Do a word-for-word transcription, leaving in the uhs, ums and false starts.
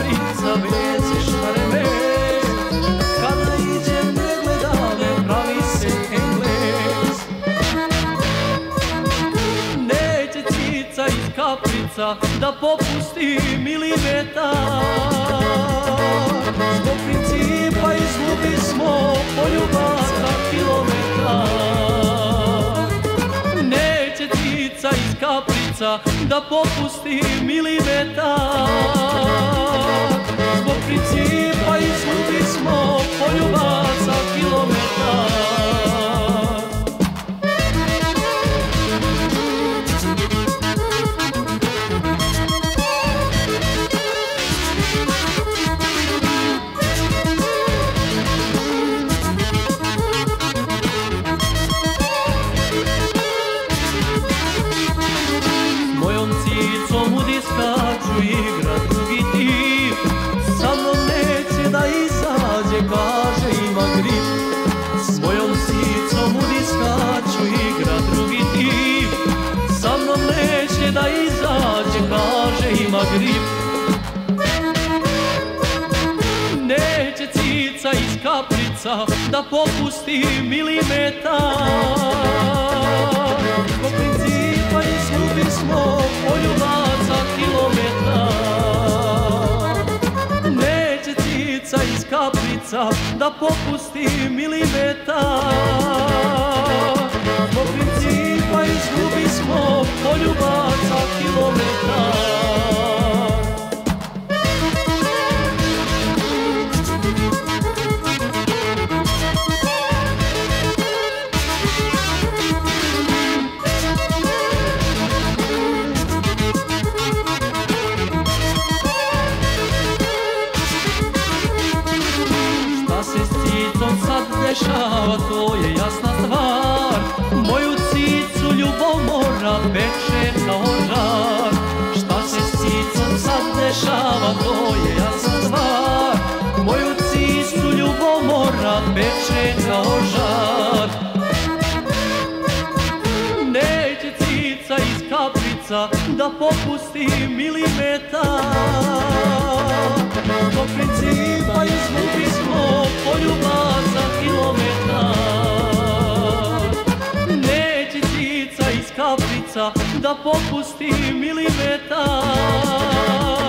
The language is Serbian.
kaplica, vece šareme. Kada iđem ne gleda me, pravi se Englez. Neće cica iz kaplica da popusti milimetar. Zbog principa izgubi smo poljubaka kilometar. Neće cica iz kaplica da popusti milimetar. Zbog principa izgubi smo poljubaka kilometar. Skaču igra drugi tip, sa mnom neće da izađe, kaže ima grip. S mojom cicom u diskaču igra drugi tip, sa mnom neće da izađe, kaže ima grip. Neće cica iz kaplica da popusti milimetar. Zbog principa izgubi smo poljubaca kilometar. Neće cica iz kaplica da popusti milimetar. Zbog principa izgubi smo poljubaca kilometar. Sad dešava, to je jasna stvar. Moju cicu ljubomora peče kao žar. Šta se s cicom sad dešava, to je jasna stvar. Moju cicu ljubomora peče kao žar. Neće cica iz kaplica da popusti milimetar. Zbog principa izgubi smo poljubaca kilometar. Neće cica iz kaplica da popusti milimetar.